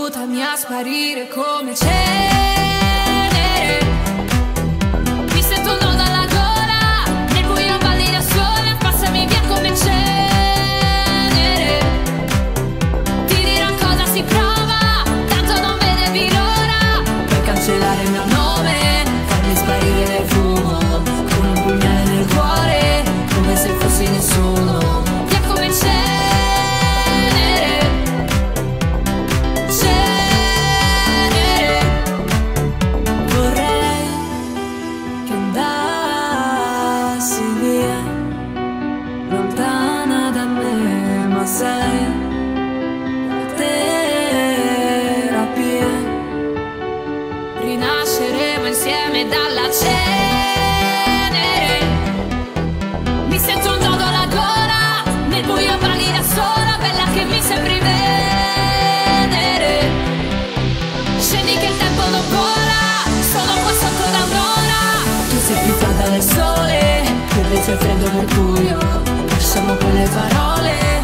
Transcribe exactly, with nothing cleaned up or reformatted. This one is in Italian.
aiutami a sparire come cenere. Mi sento un nodo alla gola, nel buio balli da sola, passami via come cenere. Ti dirò cosa si prova, tanto non vedevi l'ora. Puoi cancellare il mio nome, farmi sparire nel fumo, con un pugnale nel cuore, come se fossi nessuno. Via come cenere. Lontana da me, ma sei la terapia. Rinasceremo insieme dalla cenere. Mi sento un nodo alla gola, nel buio balli da sola, bella che mi sembri vedere. Scendi che il tempo non vola, sono qua sotto da un'ora. Tu sei più calda del sole, io invece freddo mercurio. Lasciamo quelle parole